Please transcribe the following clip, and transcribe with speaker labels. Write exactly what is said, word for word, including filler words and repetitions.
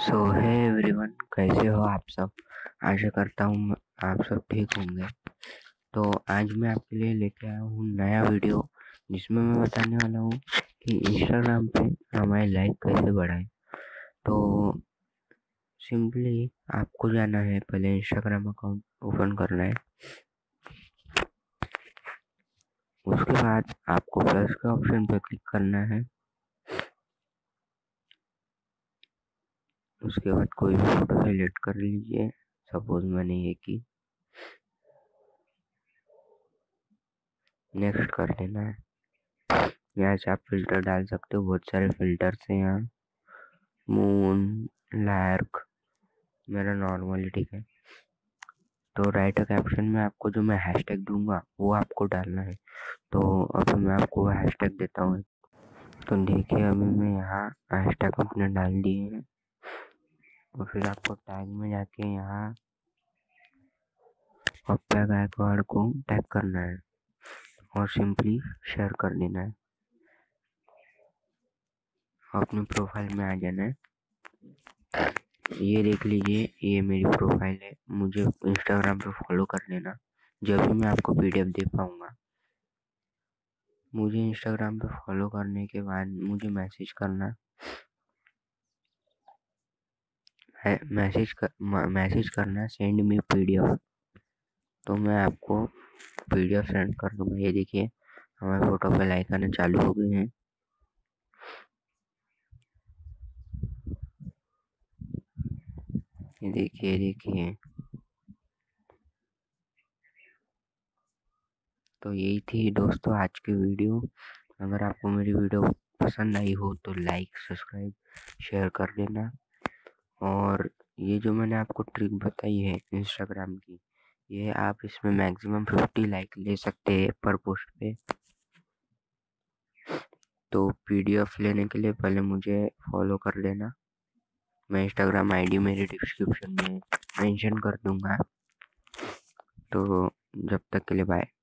Speaker 1: सो है एवरीवन, कैसे हो आप सब। आशा करता हूँ आप सब ठीक होंगे। तो आज मैं आपके लिए लेके आया हूँ नया वीडियो, जिसमें मैं बताने वाला हूँ कि इंस्टाग्राम पे हमारे लाइक कैसे बढ़ाएं। तो सिंपली आपको जाना है, पहले इंस्टाग्राम अकाउंट ओपन करना है। उसके बाद आपको प्लस के ऑप्शन पर क्लिक करना है। उसके बाद कोई भी फोटो सेलेक्ट कर लीजिए, सपोज मैंने ये की। नेक्स्ट कर देना है। यहाँ से आप फिल्टर डाल सकते हो, बहुत सारे फिल्टर्स हैं यहाँ। मून, लार्क, मेरा नॉर्मली ठीक है। तो राइट कैप्शन में आपको जो मैं हैशटैग दूंगा वो आपको डालना है। तो अभी मैं आपको हैशटैग देता हूँ। तो देखिए अभी मैं यहाँ हैशटैग अपने डाल दिए हैं, और फिर आपको टैग में जाके यहाँ पप्पा गायकवाड़ को टैग करना है और सिंपली शेयर कर देना है। अपने प्रोफाइल में आ जाना है। ये देख लीजिए, ये मेरी प्रोफाइल है। मुझे इंस्टाग्राम पे फॉलो कर लेना, जब भी मैं आपको पीडीएफ दे पाऊँगा। मुझे इंस्टाग्राम पे फॉलो करने के बाद मुझे मैसेज करना है, मैसेज कर मैसेज करना सेंड मी पीडीएफ। तो मैं आपको पीडीएफ सेंड कर दूँगा। ये देखिए हमारे फोटो पे लाइक आने चालू हो गए हैं। ये देखिए देखिए तो यही थी दोस्तों आज की वीडियो। अगर आपको मेरी वीडियो पसंद आई हो तो लाइक, सब्सक्राइब, शेयर कर देना। और ये जो मैंने आपको ट्रिक बताई है इंस्टाग्राम की, ये आप इसमें मैक्सिमम फिफ्टी लाइक ले सकते हैं पर पोस्ट पे। तो पीडीएफ लेने के लिए पहले मुझे फॉलो कर लेना। मैं इंस्टाग्राम आईडी मेरी डिस्क्रिप्शन में मेंशन कर दूंगा। तो जब तक के लिए बाय।